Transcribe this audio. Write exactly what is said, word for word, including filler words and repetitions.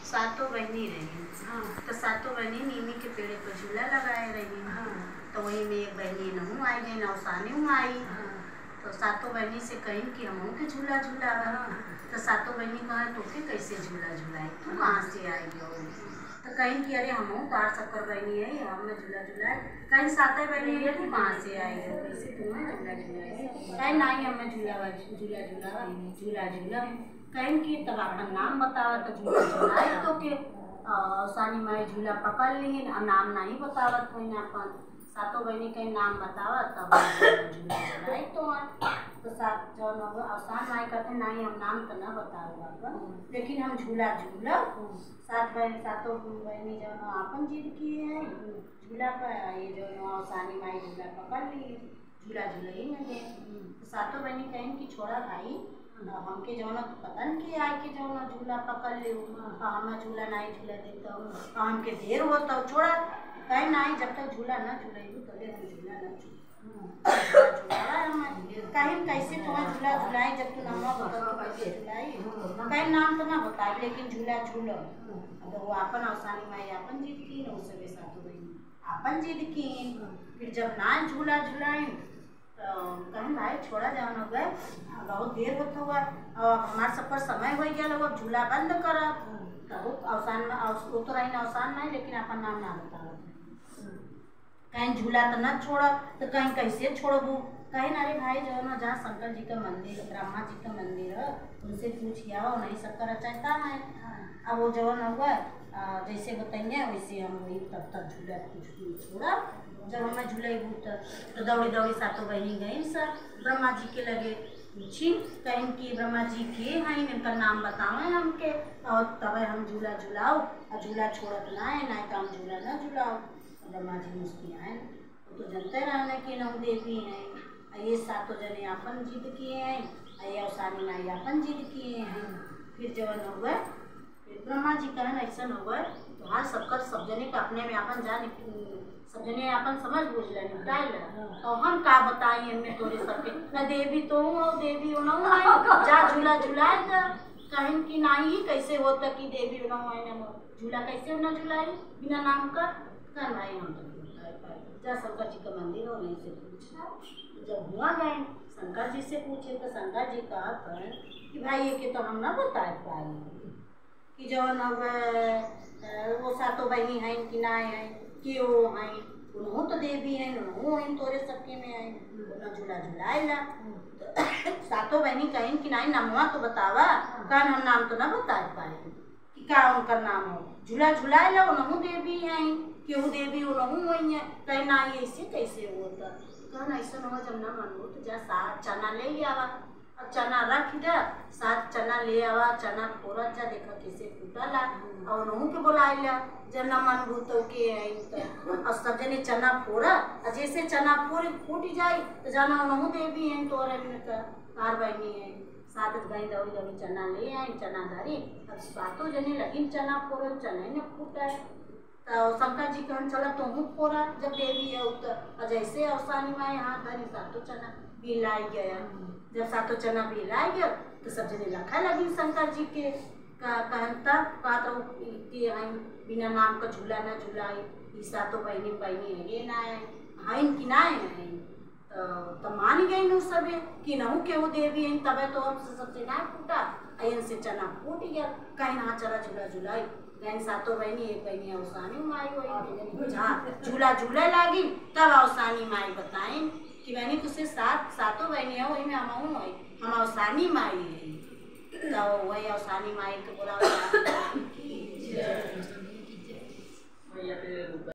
सातों बहनी रही। हाँ। तो सातों बहनी नीमी के पेड़ पर झूला लगाए रही। हाँ। तो वही में एक बहनी नहू आई गई नौसानी आई। हाँ। तो सातों बहनी से कहीं कि हम के झूला झूला। हाँ। तो सातों बहनी कहा तो के कैसे झूला झूलाई, तू कहाँ से आई हो? तो कहीं कि अरे हम तार शक्कर बहनी है, हमने झूला झूलाए। कहीं सातों बहनी है, तू कहाँ से आई हो, कैसे तुम्हें झूला झूलाए? कहीं नहीं हमें झूला झूला झूला झूला झूला कहीं कि तब अपना नाम बतावा तो झूला झूलाए तो के सानी माई झूला पकड़ ली। नाम नहीं बतावत कोई ना अपन सातों बहनी कहीं नाम बतावा तब झूला झूलाए। तो तो सात जो आसान माई कहते नहीं हम नाम तो न बताऊँगा लेकिन हम झूला झूला। सात बहन सातों बहनी जो अपन जिद किए हैं झूला पर, ये जो आसानी माई झूला पकड़ ली झूला झूला ही में दे। तो सातों बहनी कहें कि छोड़ा भाई हमके जो तो पता नहीं कि आए के जो झूला पकड़ ले हम झूला नहीं झूला देता हूँ हमके देर होता छोड़ा कहीं नहीं जब तक झूला न झूलेगी तो ले हम झूला न झूला कहीं कैसे तुम्हें झूला झूलाए जब तू नाम बता कैसे झूलाई कहीं नाम तो ना बताए लेकिन झूला झूलो। तो वो अपन आसानी माई अपन जीत की न उससे सातों बहनी अपन जीत की। फिर जब ना झूला झूलाए तो कहीं भाई छोड़ा जाओ न गए बहुत देर होता हुआ और हमारे सब पर समय हो गया लोग अब झूला बंद कर बहुत आसान वो तो रही आसान नहीं लेकिन अपन नाम ना बता कहीं झूला तो न छोड़ा तो कहीं कैसे छोड़बू कहीं ना रे भाई जो ना जहाँ शंकर जी का मंदिर ब्रह्मा जी का मंदिर है उनसे पूछिया हो नहीं शक्कर चाहता है। अब वो जो न हुआ जैसे बताइए वैसे हम वही तब तक झूला कुछ छोड़ा। जब हमें झूले तो दौड़ी दौड़ी सातों बहनी गई सर ब्रह्मा जी के लगे पूछी कहीं कि ब्रह्मा जी के हैं इनका नाम बतावें हमके और तब हम झूला झूलाओ और झूला छोड़त ना है ना तो हम झूला ना झूलाओ। ब्रह्मा जी मुस्कुराए वो तो जनते रहने की नौ देवी हैं ये सातों जने अपन जिद किए हैं ये अवसानी माई अपन जिद किए हैं। फिर जवन हो गए ब्रह्मा जी कहन ऐसा हो गए तो हर सबका सब जने का अपने में अपन जान सब जने अपन समझ बूझ ले निपटाए ले तो हम का बताई हमें तोरे सबके न देवी तो हूँ देवी हो जा झूला झूलाए तो कहीं कि नहीं कैसे होता कि देवी हो ना झूला कैसे ना झूलाई बिना नाम का कर भाई हम तो जा शंकर जी का मंदिर हो नहीं से पूछा। जब हुआ गए शंकर जी से पूछे तो शंकर जी कहा कि भाई ये के तो हम ना बता पाए कि जो न वो सातों बहनी हैं कि ना है कि वो हैं उन्हों तो देवी हैं उन्हों हैं तोरे सबके में आए उन्होंने झूला झुलाए ला। तो सातों बहनी कहें कि नहीं नमवा तो बतावा कान हम नाम तो ना बता पाए कि क्या उनका नाम हो झूला झुलाए ला उन्हों देवी हैं केहू देवी उन्हों वही है कहीं ना ये ऐसे कैसे होता कहना ऐसा न हो जब ना मन हो तो जा सात चना ले आवा और चना रख दे सात चना ले आवा चना फोड़त जा देखा कैसे फूटला और उन्हों के बुलाए ला जब न मन भूत के और सब जने चना फोड़ा और जैसे चना फोड़ फूट जाए तो जाना उन्हों देवी हैं तो कार बहनी है सात गई दौड़ी दौड़ी चना ले आई चना धरी अब सातों जने लगी चना फोड़ो चने न फूटा तो शंकर जी कहन चला तुम फोड़ा जब देवी है तो जैसे अवसानी माई हाथ धरी सातों चना बिलाई गया। जब सातों चना बिलाई गया तो सब जने लखा लगी शंकर जी के का कहन तब बात के बिना नाम का झूला न झूलाई सातों बहनी बहनी है ये ना है हाइन कि ना है तो मान गई न सबे कि नहू केहू देवी है तबे तो हम सबसे ना फूटा अन से चना फूट गया कहीं ना चला झूला झुलाई कहीं सातों बहनी एक बहनी अवसानी माई हुई जहाँ झूला झूले लगी तब अवसानी माई बताएं कि बहनी तुझसे सात सातों बहनी है वही में हम हुई हम अवसानी माई है तो वही अवसानी माई के बोला